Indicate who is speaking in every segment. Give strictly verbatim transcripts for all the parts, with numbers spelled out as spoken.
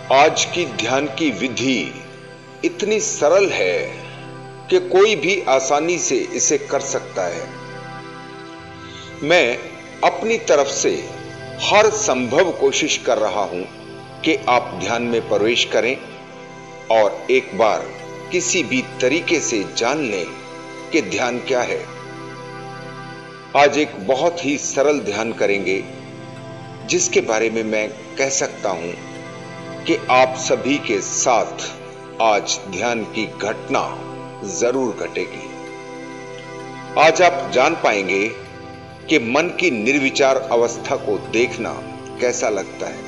Speaker 1: आज की ध्यान की विधि इतनी सरल है कि कोई भी आसानी से इसे कर सकता है। मैं अपनी तरफ से हर संभव कोशिश कर रहा हूं कि आप ध्यान में प्रवेश करें और एक बार किसी भी तरीके से जान लें कि ध्यान क्या है। आज एक बहुत ही सरल ध्यान करेंगे जिसके बारे में मैं कह सकता हूं कि आप सभी के साथ आज ध्यान की घटना जरूर घटेगी। आज आप जान पाएंगे कि मन की निर्विचार अवस्था को देखना कैसा लगता है।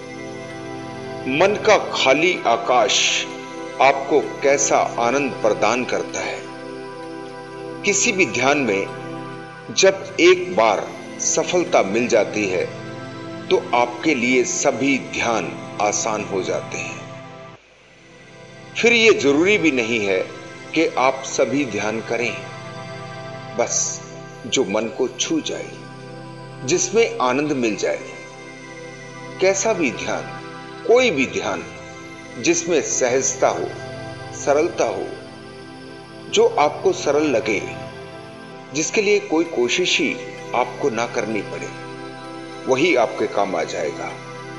Speaker 1: मन का खाली आकाश आपको कैसा आनंद प्रदान करता है। किसी भी ध्यान में जब एक बार सफलता मिल जाती है तो आपके लिए सभी ध्यान आसान हो जाते हैं। फिर यह जरूरी भी नहीं है कि आप सभी ध्यान करें, बस जो मन को छू जाए, जिसमें आनंद मिल जाए। कैसा भी ध्यान, कोई भी ध्यान जिसमें सहजता हो, सरलता हो, जो आपको सरल लगे, जिसके लिए कोई कोशिश ही आपको ना करनी पड़े, वही आपके काम आ जाएगा।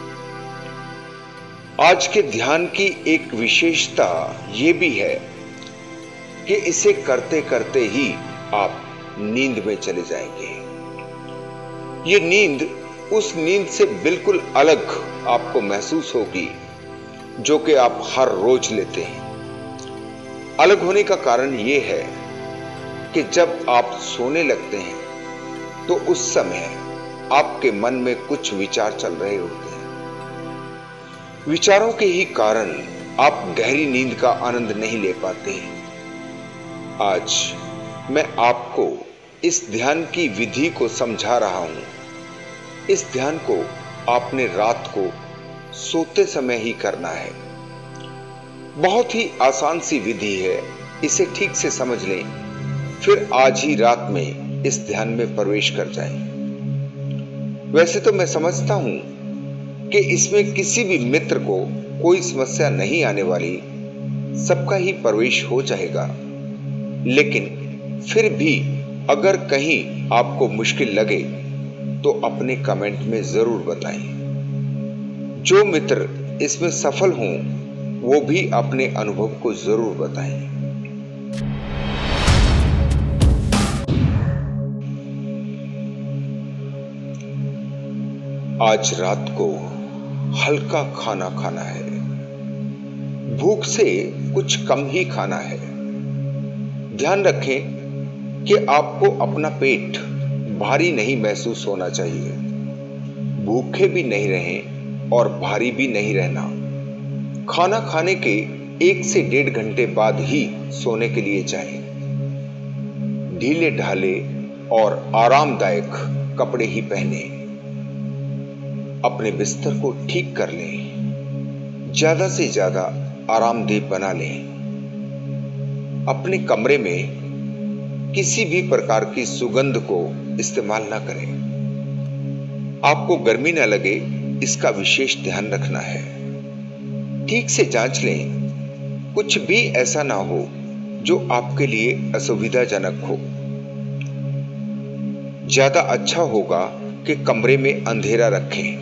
Speaker 1: आज के ध्यान की एक विशेषता यह भी है कि इसे करते करते ही आप नींद में चले जाएंगे। यह नींद उस नींद से बिल्कुल अलग आपको महसूस होगी जो कि आप हर रोज लेते हैं। अलग होने का कारण यह है कि जब आप सोने लगते हैं तो उस समय आपके मन में कुछ विचार चल रहे होते हैं। विचारों के ही कारण आप गहरी नींद का आनंद नहीं ले पाते। आज मैं आपको इस ध्यान की विधि को समझा रहा हूं। इस ध्यान को आपने रात को सोते समय ही करना है। बहुत ही आसान सी विधि है, इसे ठीक से समझ लें, फिर आज ही रात में इस ध्यान में प्रवेश कर जाएं। वैसे तो मैं समझता हूं कि इसमें किसी भी मित्र को कोई समस्या नहीं आने वाली, सबका ही प्रवेश हो जाएगा। लेकिन फिर भी अगर कहीं आपको मुश्किल लगे तो अपने कमेंट में जरूर बताएं। जो मित्र इसमें सफल हों वो भी अपने अनुभव को जरूर बताएं। आज रात को हल्का खाना खाना है। भूख से कुछ कम ही खाना है। ध्यान रखें कि आपको अपना पेट भारी नहीं महसूस होना चाहिए। भूखे भी नहीं रहें और भारी भी नहीं रहना। खाना खाने के एक से डेढ़ घंटे बाद ही सोने के लिए जाएं। ढीले ढाले और आरामदायक कपड़े ही पहने। अपने बिस्तर को ठीक कर लें। ज्यादा से ज्यादा आरामदेह बना लें। अपने कमरे में किसी भी प्रकार की सुगंध को इस्तेमाल ना करें। आपको गर्मी ना लगे, इसका विशेष ध्यान रखना है। ठीक से जांच लें, कुछ भी ऐसा ना हो जो आपके लिए असुविधाजनक हो। ज्यादा अच्छा होगा कि कमरे में अंधेरा रखें।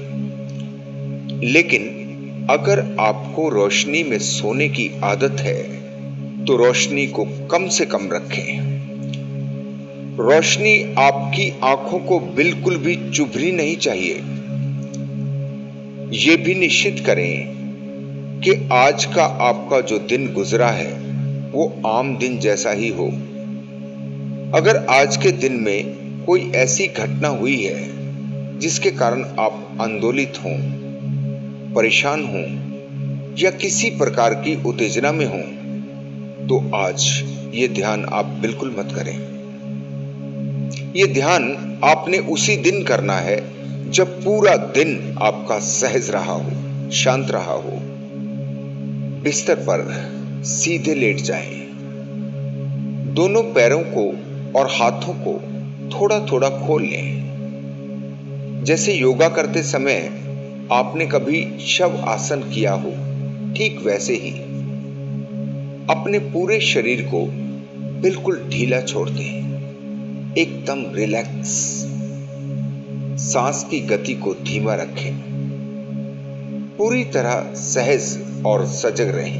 Speaker 1: लेकिन अगर आपको रोशनी में सोने की आदत है तो रोशनी को कम से कम रखें। रोशनी आपकी आंखों को बिल्कुल भी चुभनी नहीं चाहिए। यह भी निश्चित करें कि आज का आपका जो दिन गुजरा है वो आम दिन जैसा ही हो। अगर आज के दिन में कोई ऐसी घटना हुई है जिसके कारण आप आंदोलित हों, परेशान हों या किसी प्रकार की उत्तेजना में हों, तो आज ये ध्यान आप बिल्कुल मत करें। ये ध्यान आपने उसी दिन करना है जब पूरा दिन आपका सहज रहा हो, शांत रहा हो। बिस्तर पर सीधे लेट जाएं। दोनों पैरों को और हाथों को थोड़ा थोड़ा खोल लें। जैसे योगा करते समय आपने कभी शव आसन किया हो, ठीक वैसे ही अपने पूरे शरीर को बिल्कुल ढीला छोड़ दें, एकदम रिलैक्स। सांस की गति को धीमा रखें, पूरी तरह सहज और सजग रहें।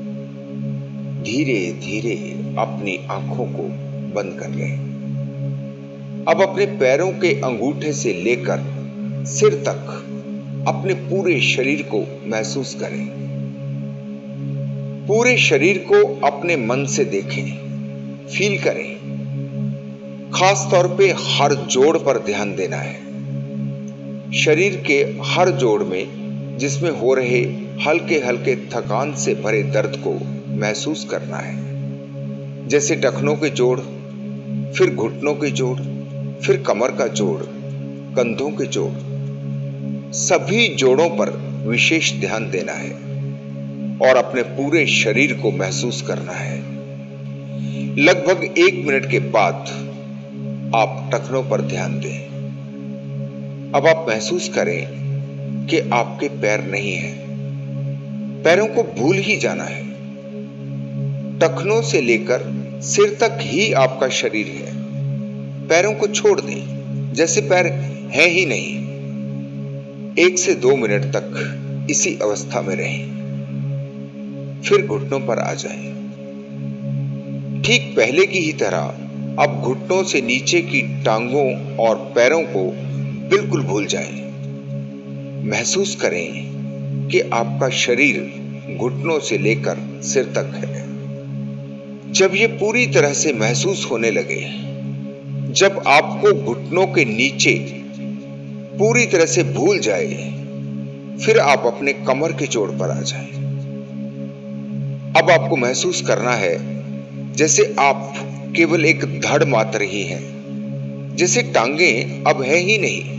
Speaker 1: धीरे धीरे अपनी आंखों को बंद कर लें। अब अपने पैरों के अंगूठे से लेकर सिर तक अपने पूरे शरीर को महसूस करें। पूरे शरीर को अपने मन से देखें, फील करें। खास तौर पे हर जोड़ पर ध्यान देना है। शरीर के हर जोड़ में जिसमें हो रहे हल्के हल्के थकान से भरे दर्द को महसूस करना है। जैसे टखनों के जोड़, फिर घुटनों के जोड़, फिर कमर का जोड़, कंधों के जोड़, सभी जोड़ों पर विशेष ध्यान देना है और अपने पूरे शरीर को महसूस करना है। लगभग एक मिनट के बाद आप टखनों पर ध्यान दें। अब आप महसूस करें कि आपके पैर नहीं हैं। पैरों को भूल ही जाना है। टखनों से लेकर सिर तक ही आपका शरीर है। पैरों को छोड़ दें, जैसे पैर हैं ही नहीं। एक से दो मिनट तक इसी अवस्था में रहें, फिर घुटनों पर आ जाएं। ठीक पहले की ही तरह अब घुटनों से नीचे की टांगों और पैरों को बिल्कुल भूल जाएं। महसूस करें कि आपका शरीर घुटनों से लेकर सिर तक है। जब ये पूरी तरह से महसूस होने लगे, जब आपको घुटनों के नीचे पूरी तरह से भूल जाए, फिर आप अपने कमर के जोड़ पर आ जाएं। अब आपको महसूस करना है जैसे आप केवल एक धड़ मात्र ही हैं, जैसे टांगें अब है ही नहीं।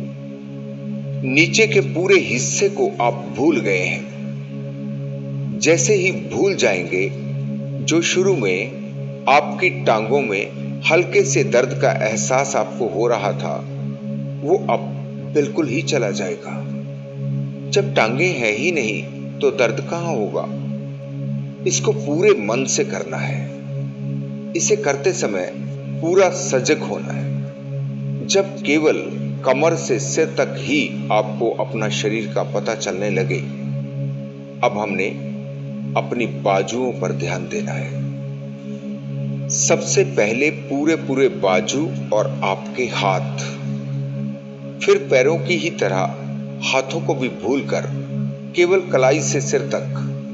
Speaker 1: नीचे के पूरे हिस्से को आप भूल गए हैं। जैसे ही भूल जाएंगे, जो शुरू में आपकी टांगों में हल्के से दर्द का एहसास आपको हो रहा था, वो अब बिल्कुल ही चला जाएगा। जब टांगें हैं ही नहीं तो दर्द कहां होगा? इसको पूरे मन से करना है। इसे करते समय पूरा सजग होना है। जब केवल कमर से सिर तक ही आपको अपना शरीर का पता चलने लगे, अब हमने अपनी बाजुओं पर ध्यान देना है। सबसे पहले पूरे पूरे बाजू और आपके हाथ, फिर पैरों की ही तरह हाथों को भी भूलकर केवल कलाई से सिर तक,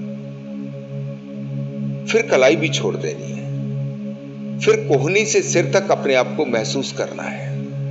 Speaker 1: फिर कलाई भी छोड़ देनी है। फिर कोहनी से सिर तक अपने आप को महसूस करना है।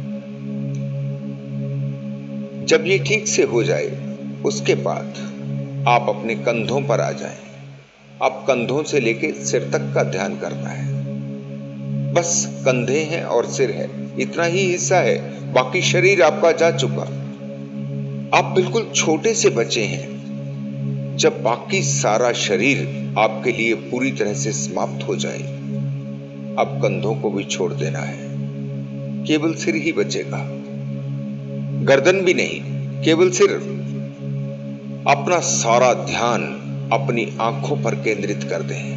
Speaker 1: जब ये ठीक से हो जाए, उसके बाद आप अपने कंधों पर आ जाएं। आप कंधों से लेके सिर तक का ध्यान करना है। बस कंधे हैं और सिर है, इतना ही हिस्सा है, बाकी शरीर आपका जा चुका। आप बिल्कुल छोटे से बचे हैं। जब बाकी सारा शरीर आपके लिए पूरी तरह से समाप्त हो जाए, अब कंधों को भी छोड़ देना है। केवल सिर ही बचेगा, गर्दन भी नहीं, केवल सिर। अपना सारा ध्यान अपनी आंखों पर केंद्रित कर दें।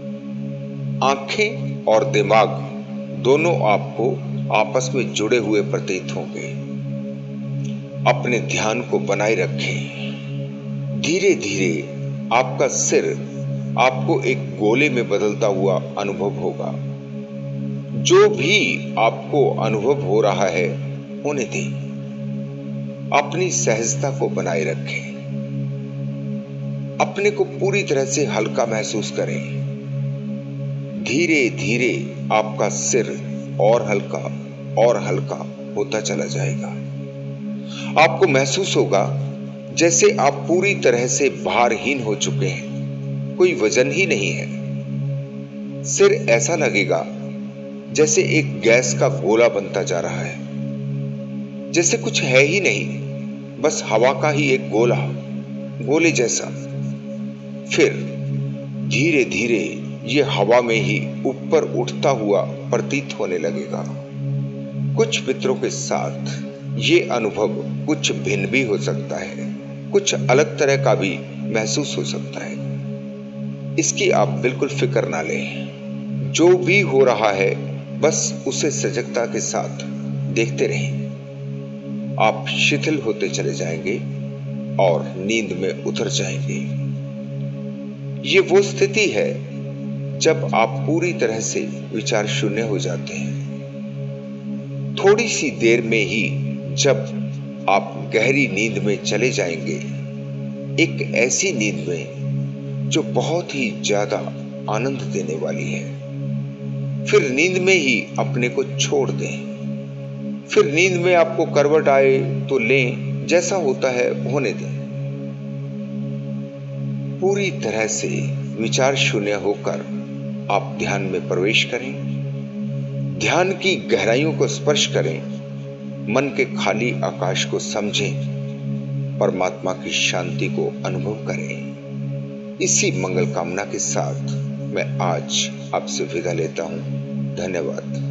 Speaker 1: आंखें और दिमाग दोनों आपको आपस में जुड़े हुए प्रतीत होंगे। अपने ध्यान को बनाए रखें। धीरे धीरे आपका सिर आपको एक गोले में बदलता हुआ अनुभव होगा। जो भी आपको अनुभव हो रहा है, होने दें। अपनी सहजता को बनाए रखें। अपने को पूरी तरह से हल्का महसूस करें। धीरे धीरे आपका सिर और हल्का और हल्का होता चला जाएगा। आपको महसूस होगा जैसे आप पूरी तरह से भारहीन हो चुके हैं, कोई वजन ही नहीं है। सिर ऐसा लगेगा जैसे एक गैस का गोला बनता जा रहा है, जैसे कुछ है ही नहीं, बस हवा का ही एक गोला, गोले जैसा। फिर धीरे धीरे ये हवा में ही ऊपर उठता हुआ प्रतीत होने लगेगा। कुछ मित्रों के साथ ये अनुभव कुछ भिन्न भी हो सकता है, कुछ अलग तरह का भी महसूस हो सकता है। इसकी आप बिल्कुल फिक्र ना लें। जो भी हो रहा है बस उसे सजगता के साथ देखते रहें। आप शिथिल होते चले जाएंगे और नींद में उतर जाएंगे। ये वो स्थिति है जब आप पूरी तरह से विचार शून्य हो जाते हैं। थोड़ी सी देर में ही जब आप गहरी नींद में चले जाएंगे, एक ऐसी नींद में जो बहुत ही ज्यादा आनंद देने वाली है, फिर नींद में ही अपने को छोड़ दें। फिर नींद में आपको करवट आए तो लें, जैसा होता है होने दें। पूरी तरह से विचार शून्य होकर आप ध्यान में प्रवेश करें। ध्यान की गहराइयों को स्पर्श करें, मन के खाली आकाश को समझें, परमात्मा की शांति को अनुभव करें। इसी मंगल कामना के साथ मैं आज आपसे विदा लेता हूं। धन्यवाद।